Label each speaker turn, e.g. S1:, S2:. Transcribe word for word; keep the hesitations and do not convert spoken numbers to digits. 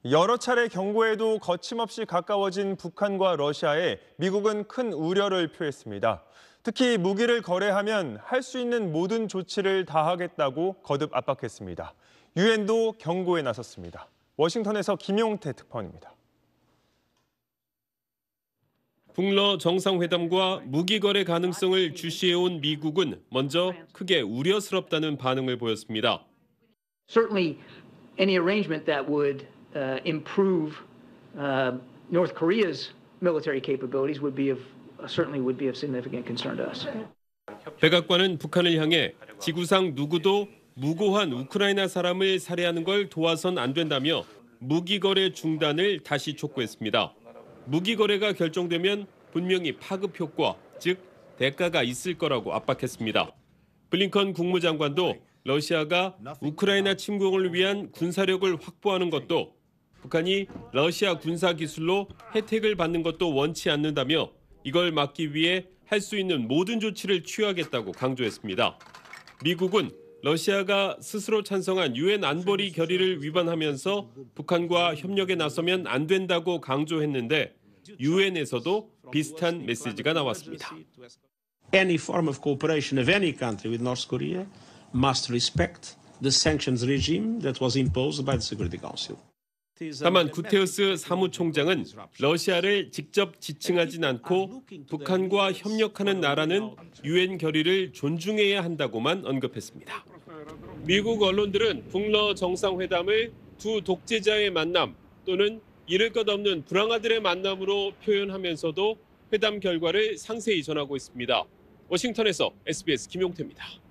S1: 여러 차례 경고에도 거침없이 가까워진 북한과 러시아에 미국은 큰 우려를 표했습니다. 특히 무기를 거래하면 할 수 있는 모든 조치를 다하겠다고 거듭 압박했습니다. 유엔도 경고에 나섰습니다. 워싱턴에서 김용태 특파원입니다.
S2: 북러 정상회담과 무기 거래 가능성을 주시해온 미국은 먼저 크게 우려스럽다는 반응을 보였습니다.
S3: Certainly, any arrangement that would uh, improve uh, North Korea's military capabilities would be of certainly would be of significant concern to us.
S2: 백악관은 북한을 향해 지구상 누구도 무고한 우크라이나 사람을 살해하는 걸 도와선 안 된다며 무기 거래 중단을 다시 촉구했습니다. 무기 거래가 결정되면 분명히 파급 효과, 즉 대가가 있을 거라고 압박했습니다. 블링컨 국무장관도 러시아가 우크라이나 침공을 위한 군사력을 확보하는 것도 북한이 러시아 군사 기술로 혜택을 받는 것도 원치 않는다며 이걸 막기 위해 할 수 있는 모든 조치를 취하겠다고 강조했습니다. 미국은 러시아가 스스로 찬성한 유엔 안보리 결의를 위반하면서 북한과 협력에 나서면 안 된다고 강조했는데 유엔에서도 비슷한 메시지가 나왔습니다.
S4: Any form of cooperation of any country with North Korea must respect the sanctions regime that was imposed by the Security Council.
S2: 다만 구테우스 사무총장은 러시아를 직접 지칭하진 않고 북한과 협력하는 나라는 유엔 결의를 존중해야 한다고만 언급했습니다. 미국 언론들은 북러 정상회담을 두 독재자의 만남 또는 이를 것 없는 불황아들의 만남으로 표현하면서도 회담 결과를 상세히 전하고 있습니다. 워싱턴에서 에스비에스 김용태입니다.